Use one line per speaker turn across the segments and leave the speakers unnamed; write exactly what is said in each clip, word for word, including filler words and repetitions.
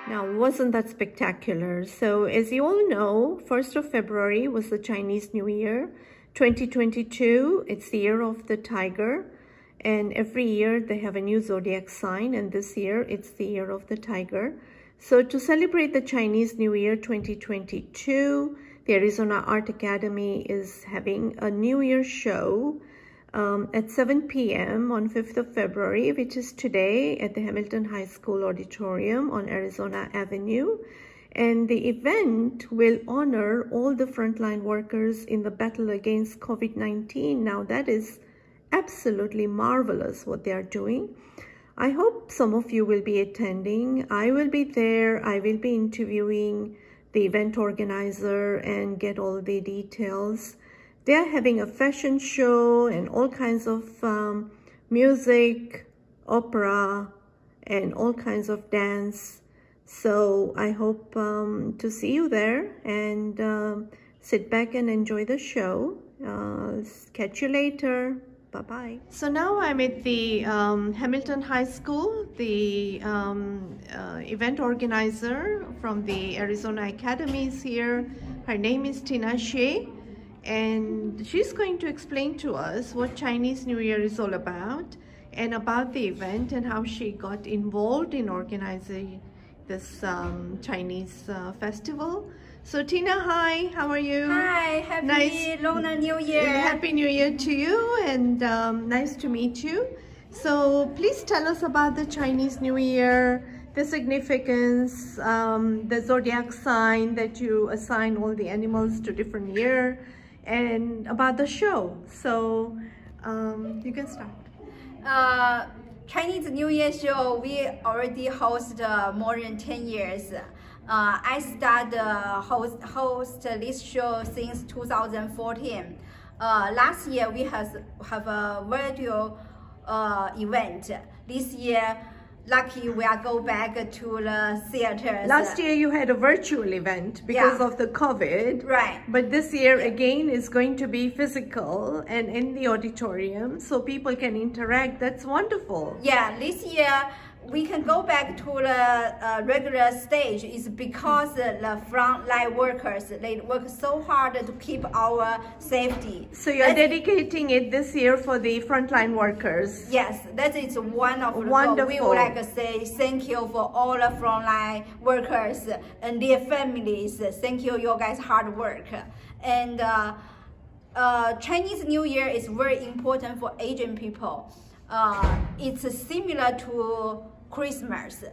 Now, wasn't that spectacular? So, as you all know, first of February was the Chinese New Year. twenty twenty-two, it's the year of the tiger. And every year they have a new zodiac sign. And this year, it's the year of the tiger. So, to celebrate the Chinese New Year twenty twenty-two, the Arizona Art Academy is having a New Year show Um, at seven p m on fifth of February, which is today, at the Hamilton High School Auditorium on Arizona Avenue. And the event will honor all the frontline workers in the battle against COVID nineteen. Now, that is absolutely marvelous what they are doing. I hope some of you will be attending. I will be there. I will be interviewing the event organizer and get all the details. They are having a fashion show and all kinds of um, music, opera, and all kinds of dance. So I hope um, to see you there, and um, sit back and enjoy the show. Uh, catch you later. Bye-bye. So now I'm at the um, Hamilton High School. The um, uh, event organizer from the Arizona Academy is here. Her name is Tina Shea. And she's going to explain to us what Chinese New Year is all about, and about the event and how she got involved in organizing this um, Chinese uh, festival. So Tina, hi, how are you?
Hi, happy
nice,
Lunar New Year.
Happy New Year to you, and um, nice to meet you. So please tell us about the Chinese New Year, the significance, um, the zodiac sign that you assign all the animals to different year, and about the show. So um, you can start.
Uh, Chinese New Year show, we already host uh, more than ten years. Uh, I started uh, host, host this show since two thousand fourteen. Uh, last year we has, have a virtual uh, event. This year, lucky we are go back to the theaters.
Last year you had a virtual event because
yeah.
of the COVID.
Right.
But this year
yeah.
again is going to be physical and in the auditorium, so people can interact. That's wonderful.
Yeah, this year we can go back to the uh, regular stage is because the frontline workers, they work so hard to keep our safety.
So you're
That's,
dedicating it this year for the frontline workers.
Yes, that is one of the
Wonderful.
We would like to say thank you for all the frontline workers and their families. Thank you, your guys' hard work. And uh, uh, Chinese New Year is very important for Asian people. Uh, it's similar to Christmas.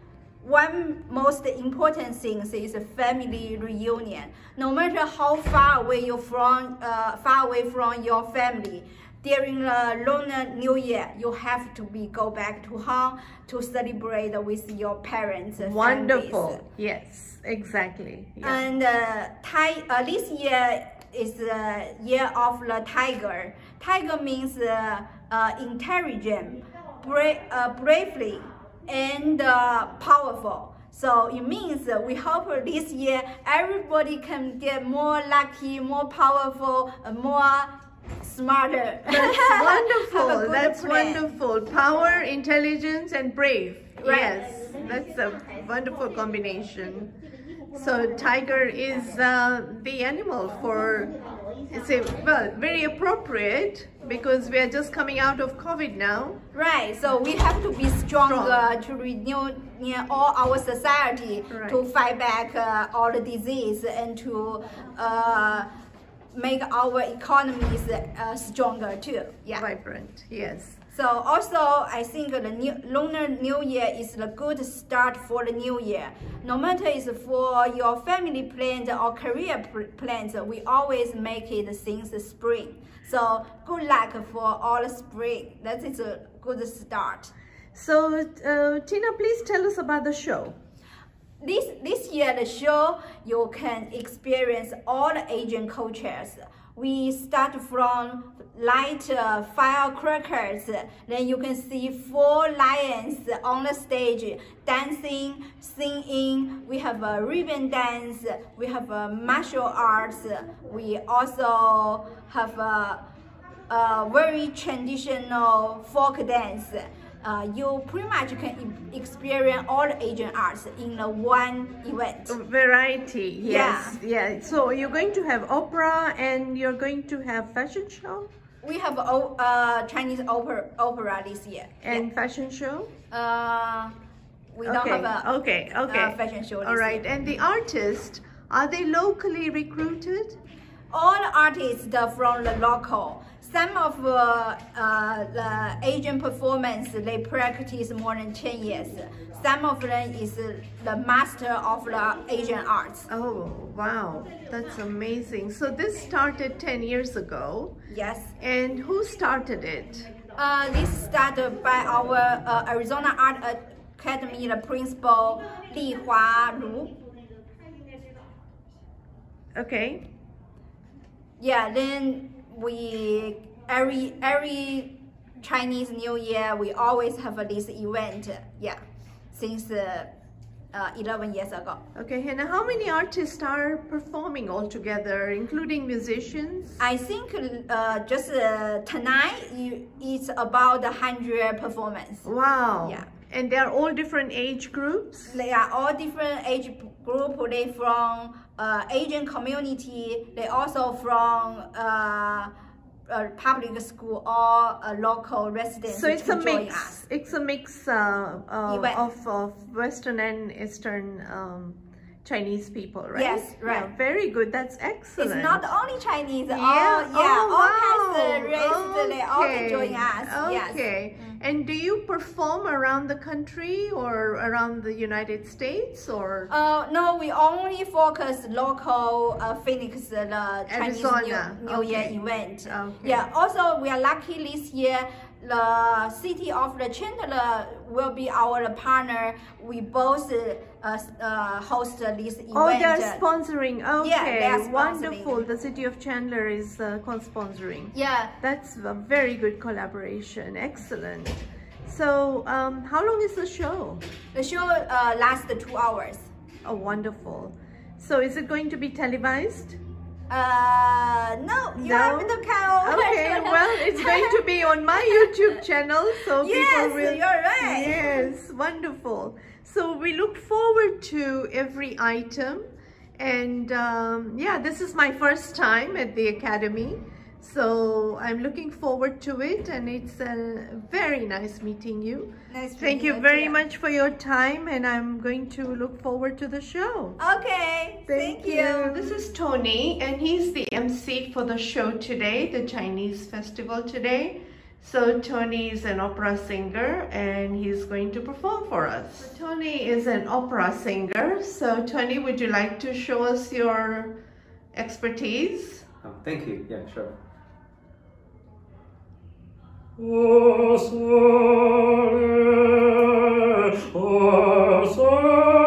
One most important thing is a family reunion. No matter how far away you're from, uh, far away from your family, during the Lunar New Year, you have to be go back to home to celebrate with your parents.
Wonderful.
Families.
Yes, exactly. Yeah.
And uh, uh, this year is the year of the tiger. Tiger means uh, uh, intelligent, bra uh, bravely, and uh, powerful. So it means uh, we hope this year everybody can get more lucky, more powerful, uh, more smarter.
That's wonderful. That's
plan.
wonderful. Power, intelligence, and brave.
Right.
Yes, that's a wonderful combination. So tiger is uh, the animal for, it's a, well, very appropriate because we are just coming out of COVID now.
Right, so we have to be stronger
Strong.
to renew you know, all our society
Right.
to fight back uh, all the disease and to uh, make our economies uh, stronger too. Yeah.
Vibrant, yes.
So also, I think the new, Lunar New Year is the good start for the new year. No matter it's for your family plans or career plans, we always make it since the spring. So good luck for all spring. That is a good start.
So uh, Tina, please tell us about the show.
This, this year, the show, you can experience all the Asian cultures. We start from light uh, firecrackers, then you can see four lions on the stage dancing, singing. We have a ribbon dance, we have a martial arts, we also have a, a very traditional folk dance. uh, you pretty much can e experience all the Asian arts in the one event.
Variety, yes,
Yeah.
yeah. So you're going to have opera and you're going to have fashion show?
We have a uh, Chinese opera, opera this year.
And
yeah.
fashion show?
Uh, we don't
okay.
have a
okay, okay.
Uh, fashion show this
All right,
year.
and the artists, are they locally recruited?
All artists from the local. Some of uh, uh, the Asian performance, they practice more than ten years. Some of them is the master of the Asian arts.
Oh, wow. That's amazing. So this started ten years ago.
Yes.
And who started it?
Uh, this started by our uh, Arizona Art Academy, the principal, Li Hua Ru.
Okay.
Yeah, then we, every, every Chinese New Year, we always have this event, yeah, since uh, uh, eleven years ago.
Okay, and how many artists are performing all together, including musicians?
I think uh, just uh, tonight, you, it's about one hundred performance.
Wow.
Yeah.
And they're all different age groups?
They are all different age group. They from uh, Asian community. They also from uh, a public school or a local residents.
So it's a
join
mix.
us.
It's a mix uh, uh,
Event.
of, of Western and Eastern um, Chinese people, right?
Yes, right.
Yeah, very good. That's excellent.
It's not only Chinese.
Yeah.
All, yeah,
oh,
all
wow.
kinds of races. They all
Okay.
can join us. Yes.
Okay.
Mm.
And do you perform around the country or around the United States or?
Uh, no, we only focus local uh, Phoenix, the Chinese
Arizona.
New, New
Okay.
Year event.
Okay.
Yeah. Also, we are lucky this year. The city of the Chandler will be our partner. We both uh, uh, host this event.
Oh, they're sponsoring. Okay,
Yeah, they are sponsoring.
Wonderful. The city of Chandler is uh, co-sponsoring.
Yeah.
That's a very good collaboration. Excellent. So, um, how long is the show?
The show uh, lasts two hours.
Oh, wonderful. So, is it going to be televised?
Uh, no, you
No?
have to count.
Okay, well, it's going to be on my YouTube channel, so
Yes,
people will...
you're right.
Yes, wonderful. So we look forward to every item, and um, yeah, this is my first time at the Academy, so I'm looking forward to it, and it's uh, very nice meeting you.
Nice to
Thank
meet
you
you
very
too.
much for your time, and I'm going to look forward to the show.
Okay, thank, you.
This is Tony, and he's the M C for the show today, the Chinese festival today. So Tony is an opera singer, and he's going to perform for us. So Tony is an opera singer. So Tony, would you like to show us your expertise?
Oh, thank you. Yeah, sure.
O sole, o sole.